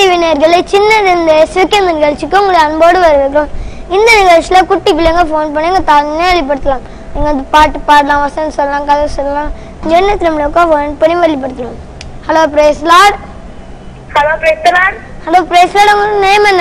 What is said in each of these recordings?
TV நேயர்களே, சின்னதிலிருந்து சுகம் நிகழ்ச்சிக்கு உங்களை அன்போடு வரவேற்கிறோம். இந்த நிகழ்ச்சியில குட்டி பிள்ளைங்க ஃபோன் பண்ணி எங்க தானே வெளிப்படுத்தலாம். நீங்க பாட்டு பாடலாம், வசனம் சொல்லலாம், கதை சொல்லலாம், என்ன திருமணக்கோ ஃபோன் பண்ணி வெளிப்படுத்தலாம். Hello praise Lord. Hello praise Lord. Hello praise Lord. உங்க நேம் என்ன?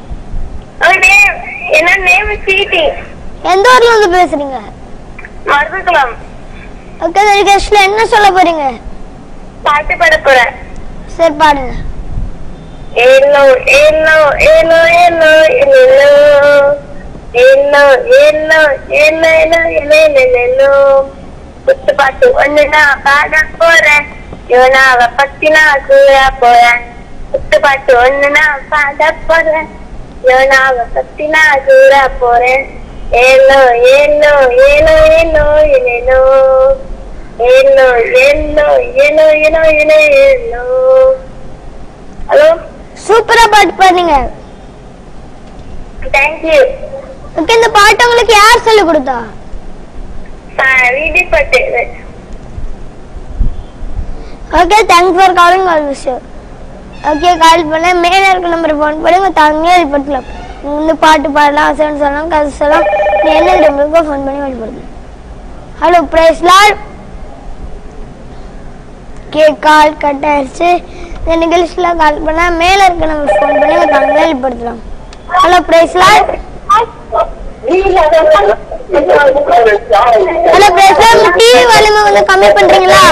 என்ன நேம் சீட்டி. எந்த ஊர்ல இருந்து பேசுறீங்க? மருதுகுளம். ஓகே, இந்த நிகழ்ச்சியில என்ன சொல்ல போறீங்க? பாட்டு பாட போறேன். சரி பாடுங்க. ஏலோ ஏலோ ஏலோ ஏலோ ஏலோ ஏலோ ஏலோ ஏலோ ஏலோ ஏலோ குத்து பாட்டு ஒண்ணு நான் பாட போறேன். யோனாவை பத்தி நான் கூற போறேன். குத்து பாட்டு ஒண்ணு நான் பாட போறேன். யோனாவை பத்தி நான் கூற போறேன். ஏலோ ஏலோ ஏலோ ஏலோ ஏலோ ஏலோ ஏலோ ஏலோ ஏலோ ஏலோ ஏலோ. ஹலோ, சூப்பரா பாட்டு பாடுங்க. தேங்க்யூ. ஓகே, இந்த பாட்டு உங்களுக்கு யார் சொல்லி கொடுத்தா? வீடி பாட்டு. Okay, thanks for calling all விஷயம். ஓகே, கால் பண்ண மேல இருக்க நம்பர் ஃபோன் பண்ணி உங்க தாங்க வெளிப்படுத்தலாம். இந்த பாட்டு பாடலாம், வசனம் சொல்லலாம், கதை சொல்லலாம், நீ என்ன நம்பருக்கு ஃபோன் பண்ணி வெளிப்படுத்தலாம். Hello praise Lord. Okay, call cut ஆயிடுச்சு. இந்த நிகழ்ச்சியில கால் பண்ணா மேல இருக்க நம்பர் ஃபோன் பண்ணி உங்க தாங்க வெளிப்படுத்தலாம். Hello praise Lord. Hello praise Lord. உங்க டிவி வால்யூமை கொஞ்சம் கம்மி பண்றீங்களா?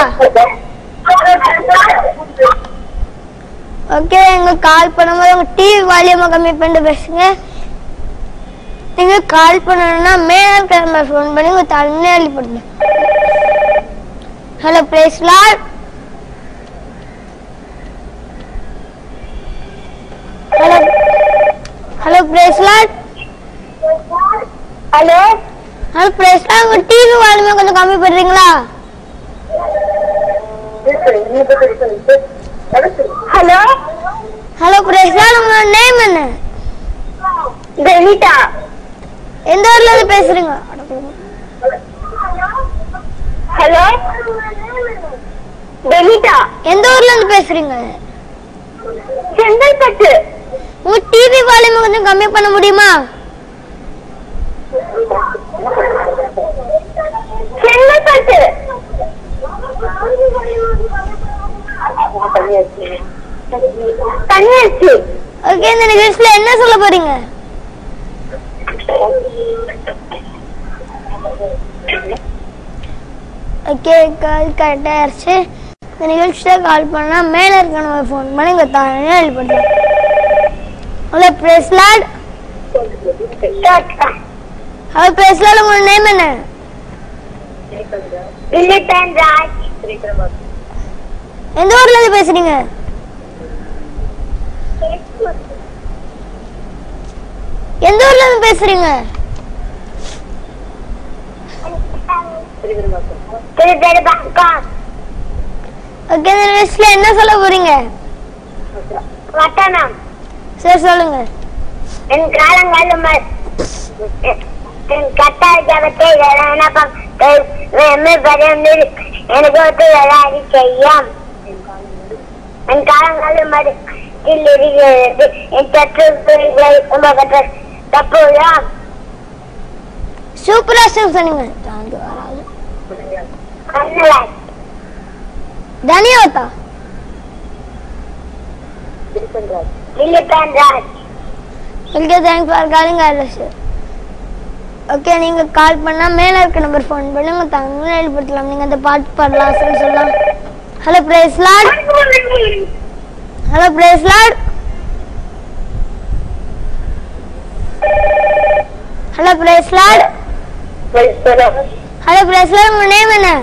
ஓகே, எங்க கால் பண்ணும்போது உங்க டிவி வால்யூமை கம்மி பண்ணிட்டு பேசுங்க. நீங்க கால் பண்ணணும்னா மேல இருக்க நம்பர் ஃபோன் பண்ணி உங்க தாங்க வெளிப்படுத்தலாம். Hello praise Lord. Hello hello praise Lord. Hello hello praise Lord. உங்க டிவி வால்யூமை கொஞ்சம் கம்மி பண்றீங்களா? Hello hello praise Lord. உங்க நேம் என்ன? பெனிட்டா. எந்த ஊர்ல இருந்து பேசுறீங்க? Hello Benita. எந்த ஊர்ல இருந்து பேசுறீங்க? செங்கல்பட்டு. உங்க டிவி வால்யூமை கொஞ்சம் கம்மி பண்ண முடியுமா? செங்கல்பட்டு. தனியாச்சு. ஓகே, இந்த நிகழ்ச்சியில என்ன சொல்ல போறீங்க? ஓகே, கால் கட் ஆயிடுச்சு. இந்த நிகழ்ச்சியில கால் பண்ணா மேல இருக்க நம்ம ஃபோன் பண்ணி இங்க தானே வெளிப்படுத்தலாம். Hello praise Lord. Hello praise Lord. உங்க நேம் என்ன? வில்லிபன் ராஜ். எந்த ஊர்ல இருந்து பேசுறீங்க? எந்த ஊர்ல இருந்து பேசுறீங்க? ஓகே, இந்த நிகழ்ச்சியில என்ன சொல்ல போறீங்க? வட்டனம். சரி சொல்லுங்க. என் காலங்காலம் என் கட்டாயத்தை எனக்கு ஒத்து விளையாடி செய்யும். என் காலங்காலம் இருக்கிறது. என் தப்புலாம் சூப்பரா சொன்னீங்க. தனியாவதா? Villiban Raj. Okay, thanks for calling all. Okay, நீங்க கால் பண்ணா மேல இருக்க நம்பர் ஃபோன் பண்ணி உங்க தாங்க வெளிப்படுத்தலாம். நீங்க அந்த பாட்டு பாடலாம், சொல்லலாம். Hello praise Lord. Hello praise Lord. Hello praise Lord. Hello praise Lord. உங்க நேம் என்ன?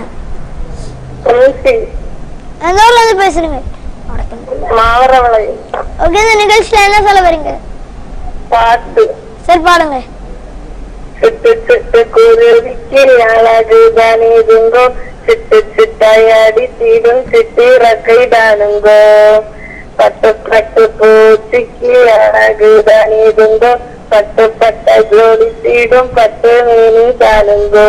எந்த ஊர்ல இருந்து பேசுறீங்க? மாவரவளை. ஓகே, இந்த நிகழ்ச்சியில என்ன சொல்ல வரீங்க? பாட்டு. சரி பாடுங்க. சிட்டு சிட்டு குருவிக்கு அழகு தானேதுங்கோ, சிட்டு சிட்டாயடி தீடும் சிட்டு ரக்கை தானுங்கோ, பட்டு பட்டு பூச்சிக்கு அழகு தானேதுங்கோ, பட்டு பட்ட ஜோடி தீடும் பட்டு மீனி தானுங்கோ,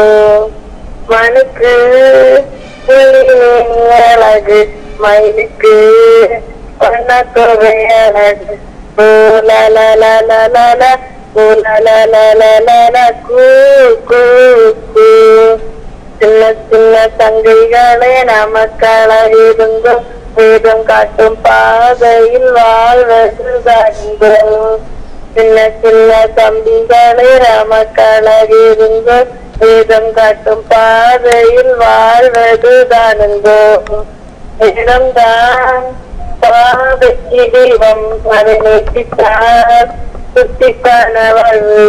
மனுக்கு அழகு மயிலுக்கு பண்ணக்கோவை அழகு லா லா லா லா லா லா லா லா லா லா லா லா கூ கூ கூ சின்ன சின்ன தங்கைகளே நமக்கள இருந்தோ வேதம் காட்டும் பாதையில் வாழ்வதுதாங்கோ சின்ன சின்ன தம்பிகளே நமக்கள இருந்தோ வேதம் காட்டும் பாதையில் வாழ்வதுதானுங்கோ இடம்தான் பாதைக்கு தெய்வம் அதை நெட்டித்தார் சுத்திக்கான வாழ்வு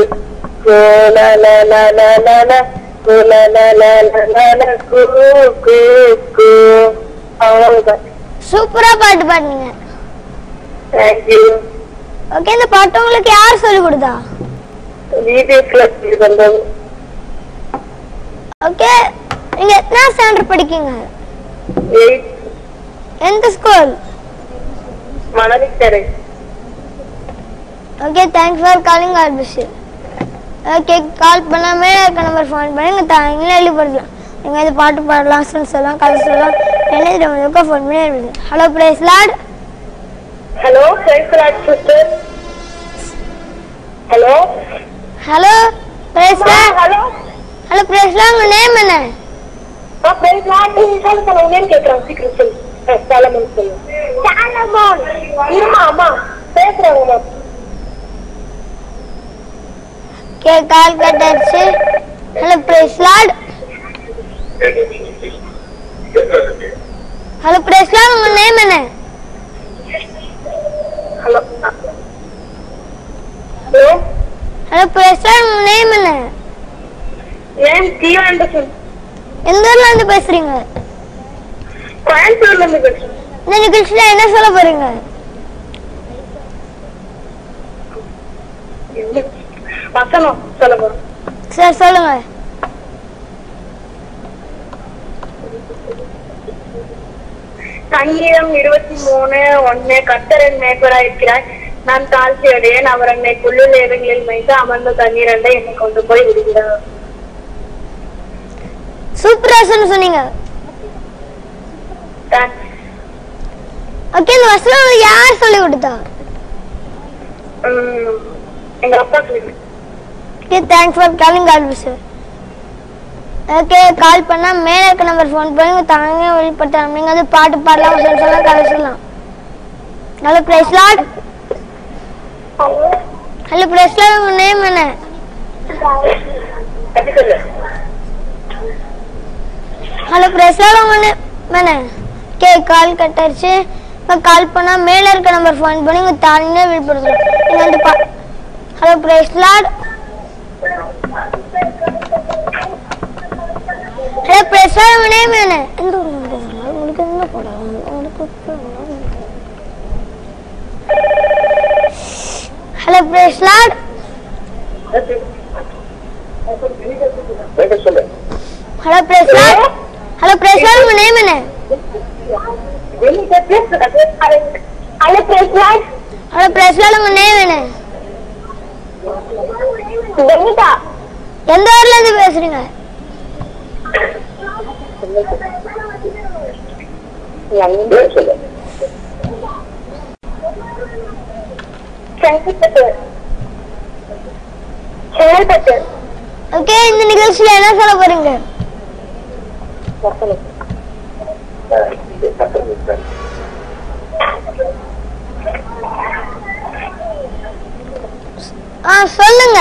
சூப்பரா பாட்டு பாடுங்க. தேங்க்யூ. ஓகே, இந்த பாட்டு உங்களுக்கு யார் சொல்லி கொடுத்தா? ஓகே, நீங்க எத்தனை ஸ்டாண்டர்ட் படிக்கீங்க? எந்த school? Manalikkarai. Okay, thanks for calling ஆல்பிஷ். ஓகே, கால் பண்ணாம இருக்க நம்பர் ஃபோன் பண்ணி நீங்க தாங்களே எழுதி போடலாம். நீங்க இந்த பாட்டு பாடலாம், சொல்லலாம், கதை சொல்லலாம், என்ன நம்மளுக்கு ஃபோன் பண்ணி எழுதி. Hello praise Lord. Hello praise Lord sister. Hello hello praise Lord. Hello hello praise Lord. உங்க நேம் என்ன? Praise Lord. சொல்லுங்க, நேம் கேக்குறேன், சீக்கிரம் சொல்லு. சாலமன் சொல்லு. சாலமன். இருமா அம்மா பேசுறாங்க. ஓகே, கால் கட் ஆச்சு. Hello praise Lord. Hello praise Lord. உங்க நேம் என்ன? Hello hello hello praise Lord. உங்க நேம் என்ன? Name Jeeva Anderson. எந்த ஊர்ல இருந்து பேசுறீங்க? கோயம்புத்தூர்ல இருந்து பேசுறேன். இந்த நிகழ்ச்சியில என்ன சொல்ல போறீங்க? வசனம் சொல்ல போறோம். சரி, சொல்லுங்க. சங்கீதம் 23:1 கர்த்தர் என் மேய்ப்பராய் இருக்கிறார், நான் தாழ்ச்சி அடையேன். அவர் என்னை புல்லுள்ள இடங்களில் மேய்த்து அமர்ந்த தண்ணீர் அண்டை என்னை கொண்டு போய் விடுகிறார். சூப்பரா சொன்னீங்க. ஓகே, இந்த வசனம் உங்களுக்கு யார் சொல்லி கொடுத்தா? எங்க அப்பா சொல்லி. ஓகே, தேங்க்ஸ் ஃபார் காலிங் ஆல்பிஷ். ஓகே, கால் பண்ணா மேல இருக்க நம்பர் ஃபோன் பண்ணி தாங்க வெளிப்பட்டாங்க. நீங்க வந்து பாட்டு பாடலாம், சொல்லலாம், கதை சொல்லலாம். Hello praise Lord. Hello praise Lord. உங்க நேம் என்ன? Hello praise Lord. உங்க நேம் என்ன? ஓகே, கால் கட் ஆயிடுச்சு. கால் பண்ணா மேல இருக்க நம்பர் ஃபோன் பண்ணி உங்க தாங்க வெளிப்படுத்தலாம். நீங்க வந்து hello praise Lord. Hello praise Lord. உங்க நேம் என்ன? எந்த ஊர் உங்களுக்கு? என்ன போடலாம் உங்களுக்கு? Hello praise Lord. Hello praise Lord. Hello praise Lord. உங்க நேம் என்ன? Hello praise Lord. Hello praise Lord. உங்க நேம் என்ன? வெனிதா. எந்த ஊர்ல இருந்து பேசுறீங்க? ஓகே, இந்த நிகழ்ச்சியில என்ன சொல்ல போறீங்க? சொல்லுங்க.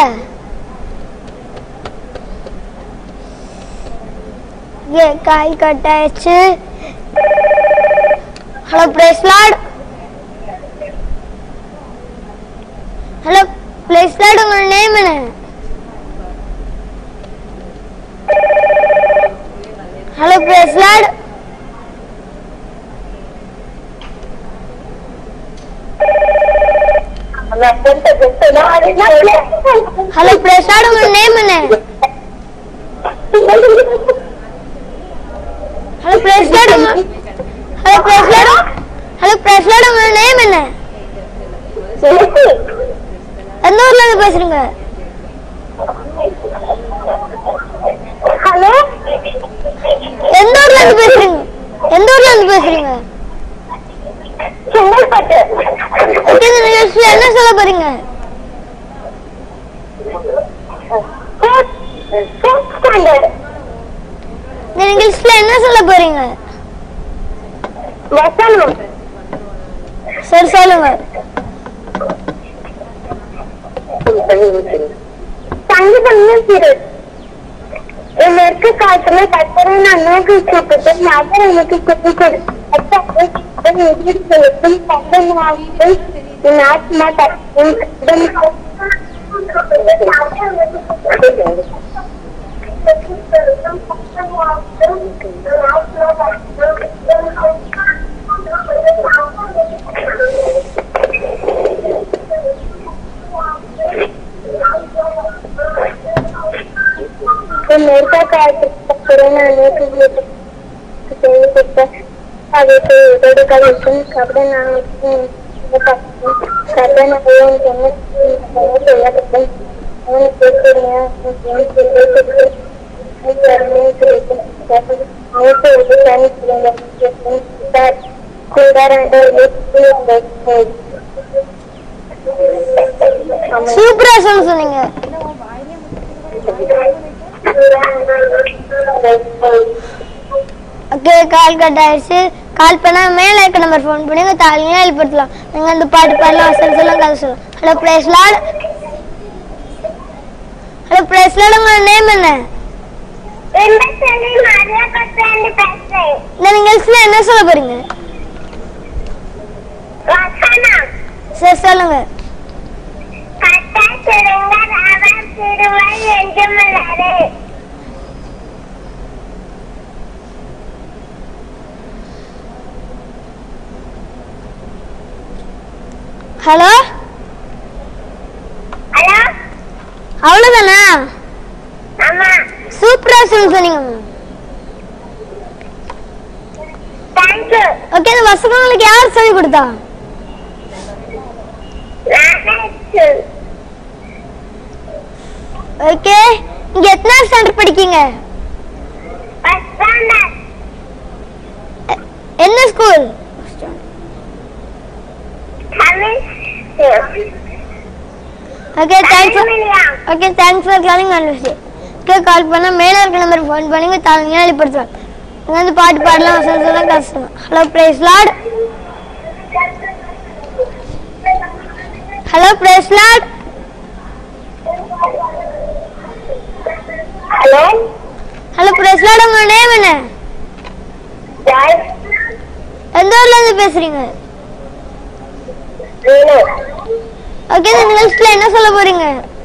கால் கட் ஆயிடுச்சு. Hello praise Lord. Hello praise Lord. உங்க நேம் என்ன? Hello praise Lord. Hello praise Lord. உங்க நேம் என்ன? Hello praise Lord. Hello praise Lord. Hello praise Lord. உங்க நேம் என்ன? எந்த ஊர்ல இருந்து பேசுறீங்க? ஹலோ, எந்த ஊர்ல இருந்து பேசுறீங்க? எந்த ஊர்ல இருந்து பேசுறீங்க? செங்கல்பட்டு. ஓகே இந்த நிகழ்ச்சியில என்ன சொல்ல போறீங்க? இந்த நிகழ்ச்சியில என்ன சொல்ல போறீங்க? சரி சொல்லுங்க. எனக்கு காலத்துல கத்தரை நான் நோக்கி கூப்பிட்டு அவர் எனக்கு குட்டி मेरे का அதுக்கு இதோட கலெக்ஷன் கபடி நான் சூப்பரா சொன்னீங்க. ஓகே கால் கட் ஆயிடுச்சு. கால் பண்ணா மேல இருக்க நம்பர் ஃபோன் பண்ணி தாலியா எழுப்பலாம். நீங்க அந்த பாட்டு பாடலாம், சொல்லலாம், கதை சொல்லலாம். Hello praise Lord. Hello praise Lord. உங்க நேம் என்ன? இந்த நிகழ்ச்சியில என்ன சொல்ல போறீங்க? சரி சொல்லுங்க. ஹலோ அவ்வளவுதானா? சூப்பரா சொன்னீங்க. ஓகே இந்த வசனம் உங்களுக்கு யார் சொல்லி கொடுத்தா? ஓகே நீங்க எத்தனை ஸ்டாண்டர்ட் படிக்கீங்க? என்ன school? Okay, thanks for calling Anushree. Okay, call பண்ணா மேல இருக்க நம்பருக்கு ஃபோன் பண்ணி தாலியா எழுப்பலாம். நீங்க வந்து பாட்டு பாடலாம், சொல்லலாம், கதை சொல்லலாம். Hello praise Lord. Hello praise Lord. Hello hello praise Lord. உங்க நேம் என்ன? எந்த ஊர்ல இருந்து பேசுறீங்க? ஓகே இந்த நிகழ்ச்சியில என்ன சொல்ல போறீங்க?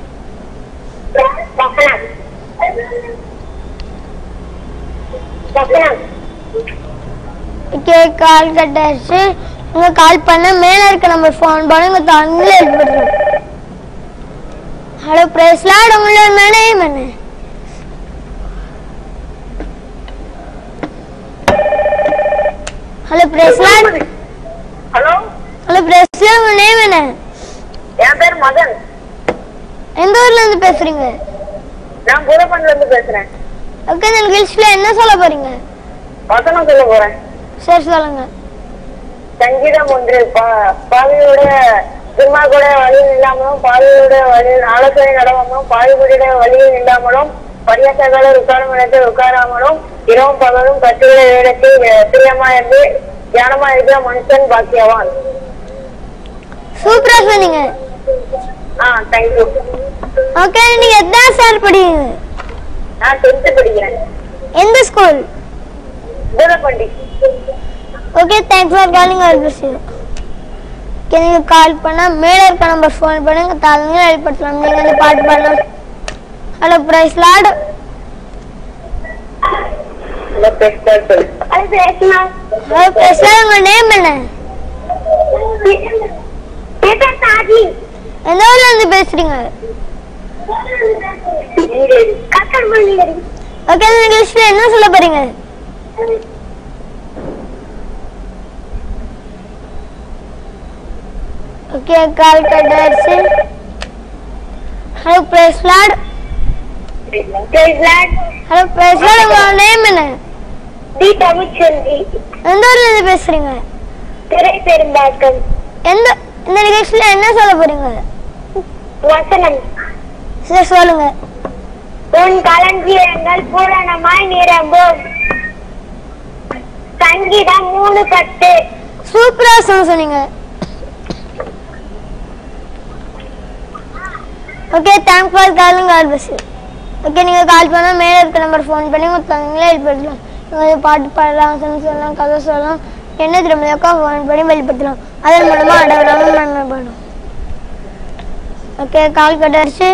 ஓகே கால் கட் ஆயிடுச்சு. நீங்க கால் பண்ண மேல இருக்க நம்பர் ஃபோன் பண்ணுங்க தாங்களே எழுப்பிடுறோம். Hello praise Lord. உங்களோட நேம் என்ன? Hello praise Lord. Hello hello praise Lord. உங்க நேம் என்ன? என் பேர் மதன். எந்த ஊர்ல இருந்து பேசுறீங்க? நான் பூதப்பன்ல இருந்து பேசுறேன். ஓகே இந்த நிகழ்ச்சியில என்ன சொல்ல போறீங்க? வசனம் சொல்ல போறேன். சரி சொல்லுங்க. சங்கீதம் 1 பாவியோட துன்மார்க்கோட வழியில் இல்லாமலும் பாவியோட வழியில் ஆலோசனை நடவாமலும் பாவிகளுடைய வழியில் இல்லாமலும் பரியாசகாலர் உட்காரும் இடத்தில் உட்காராமலும் இரவும் பகலும் கட்டுரை வேடத்தில் பிரியமா இருந்து தியானமா இருக்கிற மனுஷன் பாக்கியவான். சூப்பரா சொன்னீங்க. தேங்க்யூ. ஓகே நீங்க எத்தனை ஸ்டாண்டர்ட் படிக்கிறீங்க? நான் 10th படிக்கிறேன். எந்த school? Boothapandi. Okay thanks for calling அவர் பிளஸ். ஓகே நீங்க கால் பண்ணா மேல இருக்க நம்பர் ஃபோன் பண்ணுங்க தாலியா எழுப்பலாம். நீங்க அந்த பாட்டு பாடலாம். Hello praise Lord. Hello praise Lord. Hello praise Lord. உங்க நேம் என்ன? எந்த ஊர்ல இருந்து பேசுறீங்க? ஓகே இந்த நிகழ்ச்சியில என்ன சொல்ல போறீங்க? ஓகே கால் கட் ஆயிடுச்சு. Hello praise Lord. Hello praise Lord. உங்க நேம் என்ன? டி தமிழ்ச்செல்வி. எந்த ஊர்ல இருந்து பேசுறீங்க? திரை பெரும்பாக்கம். இந்த நிகழ்ச்சியில என்ன சொல்ல போறீங்க? வசனம். சரி சொல்லுங்க. உன் களஞ்சியங்கள் பூரணமாய் நிரம்பும். சங்கீதம் 3:10. சூப்பரா சொன்னீங்க. Okay, thanks for calling all of us. Okay, நீங்க கால் பண்ணா மேல இருக்க நம்பர் ஃபோன் பண்ணி உங்களே வெளிப்படுத்தலாம். நீங்க பாட்டு பாடலாம், சொல்லலாம், கதை சொல்லலாம், என்ன திரும்பியாக்கா ஃபோன் பண்ணி வெளிப்படுத்தலாம். அதன் மூலமா அடவராம நன்மை பண்ணும். ஓகே, கால் கட்டாச்சு.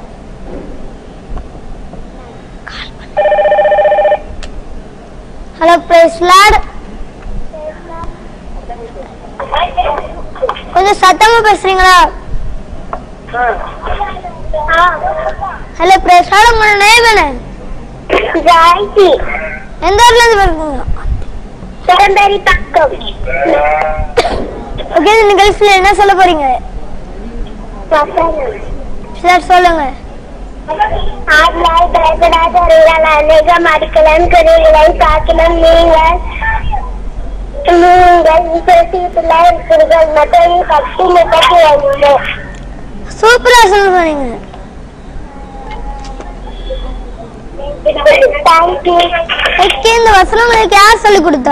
Hello praise Lord. கொஞ்சம் சத்தமா பேசுறீங்களா? ஹலோ பிரைஸ் லார்ட், உங்க நேம் என்ன? ஜாய்சி. எந்த ஊர்ல இருந்து வரீங்க? சுரண்டரி பக்கம். ஓகே, இந்த நிகழ்ச்சியில என்ன சொல்ல போறீங்க? சரி சொல்லுங்க. ஆட்லாய் பயப்படாதீர்கள், அநேகம் அடிக்கலாம் கருவிகளை காக்கிலும் நீங்கள் விசுவாசத்திலே இருக்கிறீர்கள். மத்தேயு 10:32. சூப்பரா சொன்னீங்க. தேங்க்யூ. ஓகே, இந்த வசனம் உங்களுக்கு யார் சொல்லி கொடுத்தா?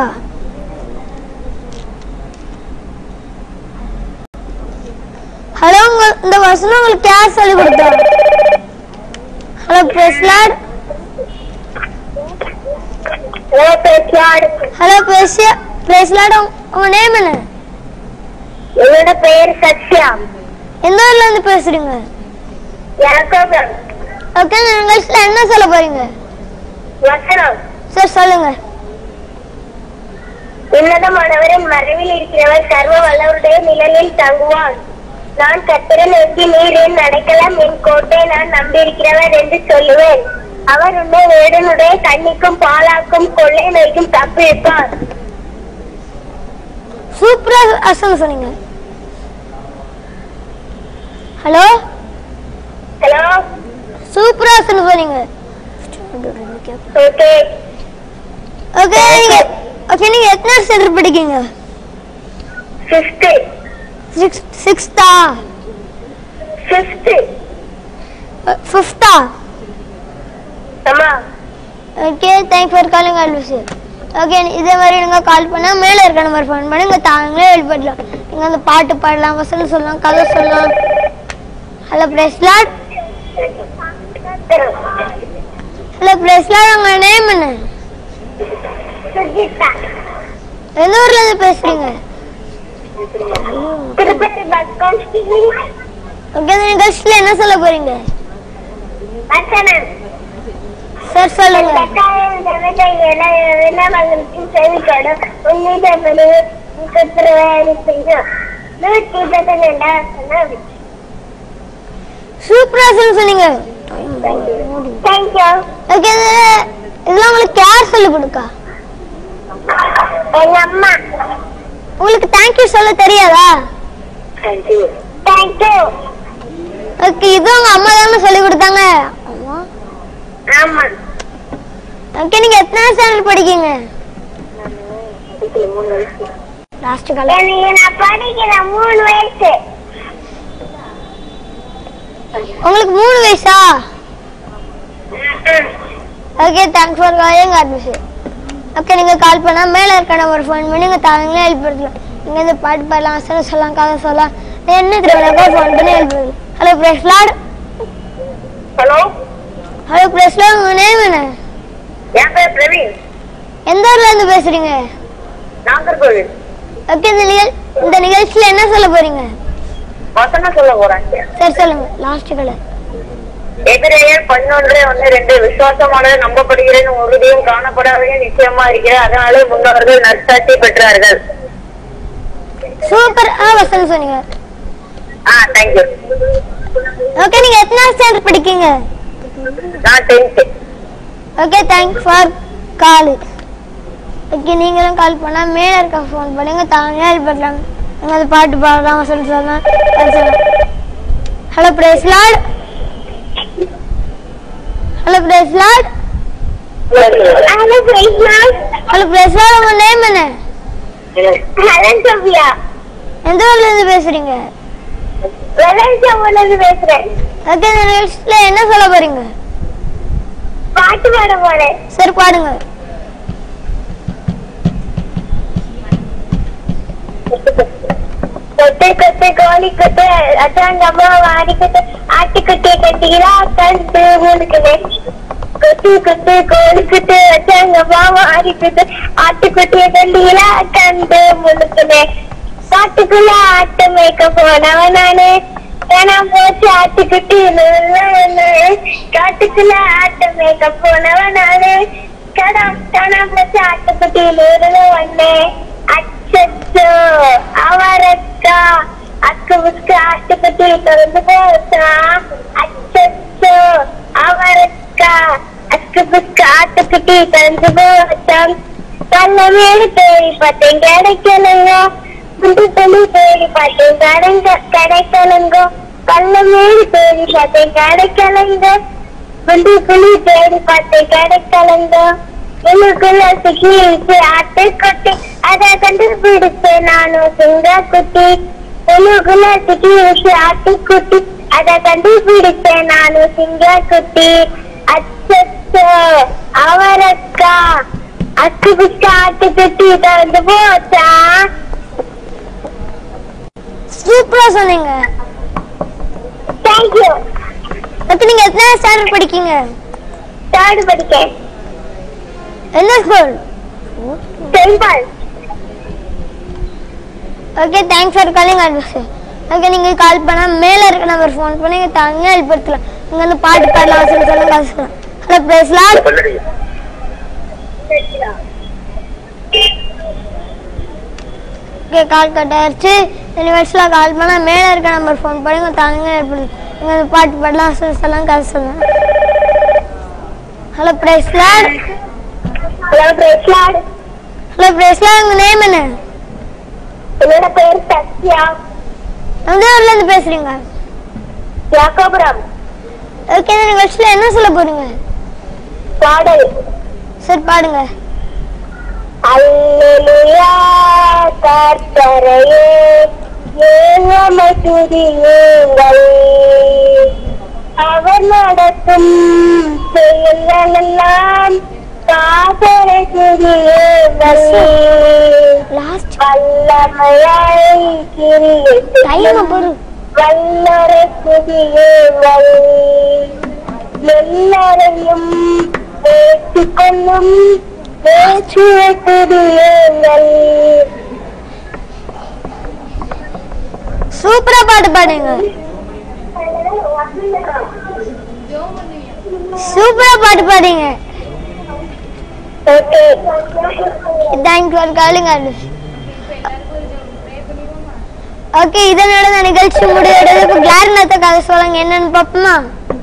ஹலோ, இந்த வசனம் உங்களுக்கு யார் சொல்லி கொடுத்தா? Hello praise Lord. Hello praise Lord, உங்க நேம் என்ன? என்னோட பெயர் சத்யா. எந்த ஊர்ல இருந்து பேசுறீங்க? யாக்கோபம். ஓகே, இந்த நிகழ்ச்சியில என்ன சொல்ல போறீங்க? வசனம். சரி சொல்லுங்க. உன்னதமானவரின் மறைவில் இருக்கிறவர் சர்வ வல்லவருடைய நிழலில் தங்குவான். நான் கர்த்தரை நோக்கி, நீர் என் அடைக்கலம், என் கோட்டை, நான் நம்பியிருக்கிறவர் என்று சொல்லுவேன். அவர் உன்னை வேடனுடைய கண்ணிக்கும் பாலாக்கும் கொள்ளை நோய்க்கும் தப்பிப்பார். சூப்பரா வசனம் சொன்னீங்க. Hello hello. சூப்பரா சொன்னீங்க. ஓகே. ஓகே, நீங்க எத்தனை standard படிக்கீங்க? 5th. 6th. 5th. 5th. அம்மா. Okay, thanks for calling all of us. Okay, இதே மாதிரி நீங்க கால் பண்ணா மேல இருக்க நம்பர் ஃபோன் பண்ணி நீங்க தாங்களே வெளிப்படுத்தலாம். நீங்க அந்த பாட்டு பாடலாம், வசனம் சொல்லலாம், கதை சொல்லலாம். Hello praise Lord. Hello praise Lord, உங்க நேம் என்ன? சுஜிதா. எந்த ஊர்ல இருந்து பேசுறீங்க? திருப்பதி பக்கம். ஓகே, இந்த நிகழ்ச்சியில என்ன சொல்ல போறீங்க? வசனம். சரி சொல்லுங்க. சூப்பரா சொன்னீங்க. ஓகே, இதெல்லாம் உங்களுக்கு யார் சொல்லி கொடுக்கா? எங்க அம்மா. உங்களுக்கு தேங்க்யூ சொல்ல தெரியாதா? தேங்க்யூ. ஓகே, இது உங்க அம்மா தானே சொல்லி கொடுத்தாங்க? ஆமா. ஓகே, நீங்க எத்தனை ஸ்டாண்டர்ட் படிக்கீங்க? Last call. நான் படிக்கிறேன் 3 வயசு. உங்களுக்கு 3 வயசா? Okay, thanks for calling all of us. Okay, நீங்க கால் பண்ணா மேல இருக்க நம்பர் ஃபோன் பண்ணி நீங்க தாங்களே வெளிப்படுத்தலாம். நீங்க இந்த பாட்டு பாடலாம், வசனம் சொல்லலாம், கதை சொல்லலாம், என்ன திருவிழாக்கோ ஃபோன் பண்ணி வெளிப்படுத்தலாம். Hello praise Lord. Hello. Hello praise Lord, உங்க நேம் என்ன? என் பேர் பிரவீன். எந்த ஊர்ல இருந்து பேசுறீங்க? நாகர்கோவில். ஓகே, இந்த நிகழ்ச்சியில என்ன சொல்ல போறீங்க? வசனம் சொல்ல போறேன். சரி சொல்லுங்க. Last colour. எபிரேயர் 11:1-2. விசுவாசமானது நம்பப்படுகிறது, உறுதியும் காணப்படாதது நிச்சயமா இருக்கிறது, அதனாலே முன்னவர்கள் நற்சாட்சி பெற்றார்கள். சூப்பர் வசனம் சொன்னீங்க. தேங்க்யூ. ஓகே, நீங்க எத்தனை ஸ்டாண்டர்ட் படிக்கீங்க? நான் 10th. Okay, thanks for call. Okay, நீங்களும் கால் பண்ணா மேல இருக்க ஃபோன் பண்ணுங்க, தாங்களே வெளிப்படுத்தலாம். நீங்க அந்த பாட்டு பாடலாம், வசனம் சொல்லலாம். Hello praise Lord. Hello praise Lord. Hello praise Lord, உங்க நேம் என்ன? Helen Sophia. எந்த ஊர்ல இருந்து பேசுறீங்க? வெள்ளரிச்சம்பூர்ல இருந்து பேசுறேன். ஓகே, இந்த நிகழ்ச்சியில என்ன சொல்ல போறீங்க? பாட்டு பாட போறேன். சரி, பாடுங்க. கொட்டு கொட்டு கோழி கொட்டு அச்சாங்கம்மா வாடி கொட்டு ஆட்டுக்குட்டி கட்டிகளா கண்டு முழுக்குது. கொட்டு கொட்டு கோழி கொட்டு அச்சாங்கம்மா வாடி கொட்டு ஆட்டுக்குட்டிய கண்டிகளா கண்டு முழுக்குது. காட்டுக்குள்ள ஆட்டு மேய்க்க போனவன் நானு, ஏன்னா போச்சு ஆட்டுக்குட்டி. காட்டுக்குள்ள ஆட்டு மேய்க்க போனவன் நானு, காணா போச்சு ஆட்டுக்குட்டி ஒண்ணு. அச்சோ அவரக்கா அக்கு புக்கு ஆட்டுக்குட்டி திறந்து போச்சா. அச்சோ அவரக்கா அக்கு புக்கு ஆட்டுக்குட்டி திறந்து போச்சா. கல்ல மேடு தேடி பார்த்தேன் கிடைக்கலங்க, குண்டு துணி தேடி பார்த்தேன் கிடைக்கலங்க. கல்ல மேடு தேடி பார்த்தேன் கிடைக்கலங்க, குண்டு துணி தேடி பார்த்தேன் கிடைக்கலங்க. எனக்குள்ள சிக்கிச்சு ஆட்டுக்குட்டி, அதை கண்டுபிடிச்சேன் நானும் சிங்கக்குட்டி. எனக்குள்ள சிக்கிச்சு ஆட்டுக்குட்டி, அதை கண்டுபிடிச்சேன் நானும் சிங்கக்குட்டி. அச்சோ அவரக்கா அக்கு புக்கு ஆட்டுக்குட்டி திறந்து போச்சா. சூப்பரா சொன்னீங்க. தேங்க்யூ. ஓகே, நீங்க எத்தனை ஸ்டாண்டர்ட் படிக்கீங்க? 3rd படிக்கேன். என்ன school? Saint. Okay, thanks for calling advice. Okay, நீங்க கால் பண்ணா மேல இருக்க நம்பர் ஃபோன் பண்ணி தனியா ஹெல்ப் எடுத்துக்கலாம். நீங்க வந்து பாட்டு பாடலாம், சொல்லுங்க காசு சொல்லலாம். Hello praise Lord. Okay, call cut ஆயிடுச்சு. யூனிவர்ஸ்ல கால் பண்ணா மேல இருக்க நம்பர் ஃபோன் பண்ணி தனியா ஹெல்ப் எடுத்துக்கலாம். நீங்க வந்து பாட்டு பாடலாம், சொல்லலாம் காசு சொல்லலாம். Hello praise Lord. Hello praise Lord. Hello praise Lord. உங்க நேம் என்ன? என்னோட பேர் சத்யா. எந்த ஊர்ல இருந்து பேசுறீங்க? யாக்கோபுரம். ஓகே, இந்த நிகழ்ச்சியில என்ன சொல்ல போறீங்க? பாடல். சரி, பாடுங்க. அல்லேலூயா கர்த்தரையே ஏகமை துதியுங்கள், அவர் நடக்கும் செயலெல்லாம் காதலை துதியுங்கள். வல்லமையாய் கிரியை வல்லரை துதியுங்கள், எல்லாரையும் ஏற்றுக்கொள்ளும் பேச்சுவை துதியுங்கள். சூப்பரா பாட்டு பாடுங்க. சூப்பரா பாட்டு பாடுங்க. Okay, thank you for calling us. Okay, இதனோட இந்த நிகழ்ச்சி முடிவடைது. இப்போ கிளாரினத்தை கதை சொல்லுங்க, என்னன்னு பாப்போமா?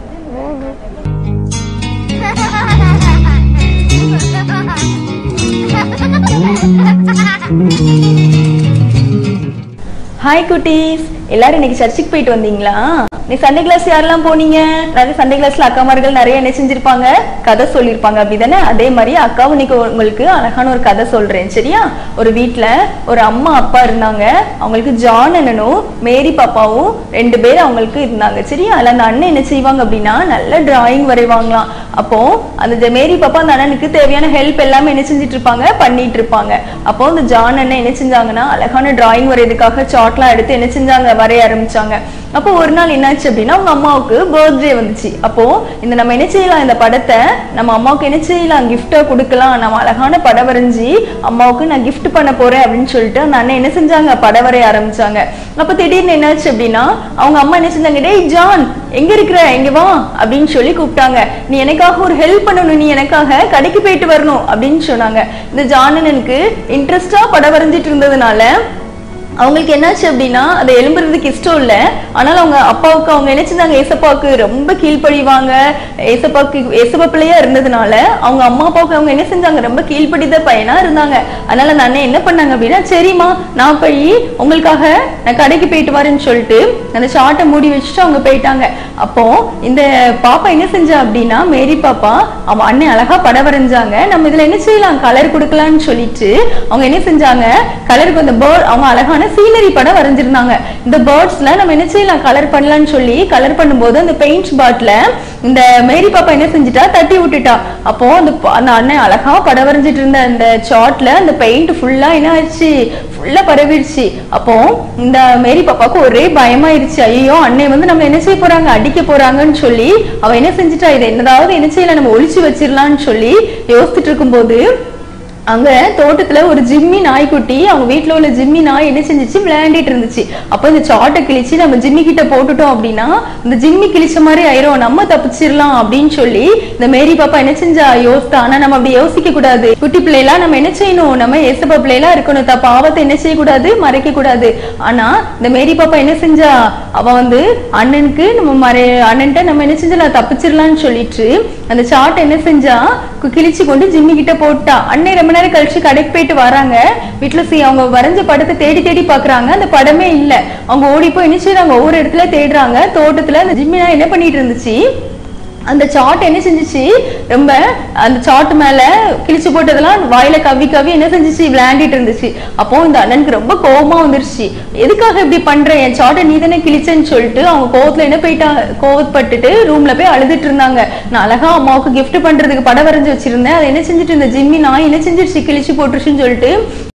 ஹாய் குட்டீஸ், எல்லாரும் இன்னைக்கு சர்ச்சுக்கு போயிட்டு வந்தீங்களா? நீ சண்டே கிளாஸ் யாரெல்லாம் போனீங்க? நிறைய சண்டே கிளாஸ்ல அக்காமார்கள் நிறைய என்ன செஞ்சிருப்பாங்க, கதை சொல்லியிருப்பாங்க, அப்படிதானே? அதே மாதிரி அக்காவும் இன்னைக்கு உங்களுக்கு அழகான ஒரு கதை சொல்றேன், சரியா? ஒரு வீட்டுல ஒரு அம்மா அப்பா இருந்தாங்க. அவங்களுக்கு ஜான் அண்ணனும் மேரி பாப்பாவும் 2 பேர் அவங்களுக்கு இருந்தாங்க, சரியா? அதுல அந்த அண்ணன் என்ன செய்வாங்க அப்படின்னா நல்ல டிராயிங் வரைவாங்களாம். அப்போ அந்த மேரி பாப்பா அந்த அண்ணனுக்கு தேவையான ஹெல்ப் எல்லாமே என்ன செஞ்சிட்டு இருப்பாங்க, பண்ணிட்டு இருப்பாங்க. அப்போ அந்த ஜான் அண்ணன் என்ன செஞ்சாங்கன்னா அழகான டிராயிங் வரையதுக்காக சார்ட்லாம் எடுத்து என்ன செஞ்சாங்க, வரைய ஆரம்பிச்சாங்க. அப்போ ஒரு நாள் என்னாச்சு அப்படின்னா அவங்க அம்மாவுக்கு பர்த்டே வந்துச்சு. அப்போ இந்த நம்ம என்ன செய்யலாம், இந்த படத்தை நம்ம அம்மாவுக்கு என்ன செய்யலாம், கிஃப்டா கொடுக்கலாம். நம்ம அழகான படம் வரைஞ்சி அம்மாவுக்கு நான் கிஃப்ட் பண்ண போறேன் அப்படின்னு சொல்லிட்டு அந்த அண்ணன் என்ன செஞ்சாங்க, படம் வரைய ஆரம்பிச்சாங்க. அப்ப திடீர்னு என்னாச்சு அப்படின்னா அவங்க அம்மா என்ன செஞ்சாங்க, டேய் ஜான் எங்க இருக்கிற, எங்க வா அப்படின்னு சொல்லி கூப்பிட்டாங்க. நீ எனக்காக ஒரு ஹெல்ப் பண்ணணும், நீ எனக்காக கடைக்கு போயிட்டு வரணும் அப்படின்னு சொன்னாங்க. இந்த ஜானனுக்கு இன்ட்ரெஸ்டா படம் வரைஞ்சிட்டு இருந்ததுனால அவங்களுக்கு என்னாச்சு அப்படின்னா அதை எழும்புறதுக்கு இஷ்டம் இல்லை. ஆனால் அவங்க அப்பாவுக்கு அவங்க என்ன செஞ்சாங்க, ஏசப்பாவுக்கு ரொம்ப கீழ்ப்படிவாங்க. ஏசப்பா பிள்ளையா இருந்ததுனால அவங்க அம்மா அப்பாவுக்கு அவங்க என்ன செஞ்சாங்க, ரொம்ப கீழ்ப்படித பையனா இருந்தாங்க. அதனால அந்த அண்ணன் என்ன பண்ணாங்க அப்படின்னா, சரிம்மா நான் போய் உங்களுக்காக நான் கடைக்கு போயிட்டு வரேன்னு சொல்லிட்டு அந்த சாட்டை மூடி வச்சுட்டு அவங்க போயிட்டாங்க. அப்போ இந்த பாப்பா என்ன செஞ்சா அப்படின்னா, மேரி பாப்பா அவன் அண்ணன் அழகா படம் வரைஞ்சாங்க, நம்ம இதுல என்ன செய்யலாம், கலர் கொடுக்கலான்னு சொல்லிட்டு அவங்க என்ன செஞ்சாங்க, கலருக்கு அந்த அவங்க அழகான அழகான சீனரி படம் வரைஞ்சிருந்தாங்க. இந்த பேர்ட்ஸ்ல நம்ம என்ன செய்யலாம், கலர் பண்ணலாம்னு சொல்லி கலர் பண்ணும்போது அந்த பெயிண்ட் பாட்ல இந்த மேரி பாப்பா என்ன செஞ்சுட்டா, தட்டி விட்டுட்டா. அப்போ அந்த அண்ணன் அழகா படம் வரைஞ்சிட்டு இருந்த அந்த சார்ட்ல அந்த பெயிண்ட் ஃபுல்லா என்ன ஆயிடுச்சு, ஃபுல்லா பரவிடுச்சு. அப்போ இந்த மேரி பாப்பாவுக்கு ஒரே பயமாயிருச்சு. ஐயோ அண்ணன் வந்து நம்ம என்ன செய்ய போறாங்க, அடிக்க போறாங்கன்னு சொல்லி அவ என்ன செஞ்சுட்டா, இதை என்னதாவது என்ன செய்யலாம், நம்ம ஒளிச்சு வச்சிடலாம்னு சொல்லி யோசிச்சுட்டு இருக்கும்போது அங்க தோட்டத்துல ஒரு ஜிம்மி நாய்க்குட்டி, அவங்க வீட்டுல உள்ள ஜிம்மி நாய் என்ன செஞ்சிச்சு, விளையாண்டிட்டு இருந்துச்சு. அப்ப இந்த சாட்டை கிழிச்சு நம்ம ஜிம்மி கிட்ட போட்டுட்டோம் அப்படின்னா இந்த ஜிம்மி கிழிச்ச மாதிரி ஆயிரும், நம்ம தப்பிச்சிடலாம் அப்படின்னு சொல்லி இந்த மேரி பாப்பா என்ன செஞ்சா, யோசித்தா. ஆனா நம்ம அப்படி யோசிக்க கூடாது. குட்டி பிள்ளைலாம் நம்ம என்ன செய்யணும், நம்ம ஏசப்பா பிள்ளைலாம் இருக்கணும், பாவத்தை என்ன செய்யக்கூடாது, மறைக்க கூடாது. ஆனா இந்த மேரி பாப்பா என்ன செஞ்சா, அவ வந்து அண்ணனுக்கு நம்ம அண்ணன்ட்ட நம்ம என்ன செஞ்சலாம், தப்பிச்சிடலாம்னு சொல்லிட்டு அந்த சாட்டை என்ன செஞ்சா, கிழிச்சு கொண்டு ஜிம்மி கிட்ட போட்டா. அண்ணன் ரொம்ப நேரம் கழிச்சு கடைக்கு போயிட்டு வராங்க. வீட்டுல அவங்க வரைஞ்ச படத்தை தேடி தேடி பாக்குறாங்க, அந்த படமே இல்ல. அவங்க ஓடி போய் என்ன செய்யறாங்க, ஒவ்வொரு இடத்துல தேடுறாங்க. தோட்டத்துல அந்த ஜிம்மினா என்ன பண்ணிட்டு இருந்துச்சு, அந்த சாட் என்ன செஞ்சிச்சு, ரொம்ப அந்த சாட் மேல கிழிச்சு போட்டதெல்லாம் வாயில கவி கவி என்ன செஞ்சிச்சு, விளையாண்டிட்டு இருந்துச்சு. அப்போ இந்த அண்ணனுக்கு ரொம்ப கோபமா வந்துருச்சு. எதுக்காக இப்படி பண்ற, என் சாட்டை நீ தானே கிழிச்சேன்னு சொல்லிட்டு அவங்க கோவத்துல என்ன போயிட்டா, கோவப்பட்டுட்டு ரூம்ல போய் அழுதுட்டு இருந்தாங்க. நான் அழகா அம்மாவுக்கு கிஃப்ட் பண்றதுக்கு படம் வரைஞ்சு வச்சிருந்தேன், அதை என்ன செஞ்சுட்டு இந்த ஜிம்மி நாய் என்ன செஞ்சிருச்சு, கிழிச்சு போட்டுருச்சுன்னு சொல்லிட்டு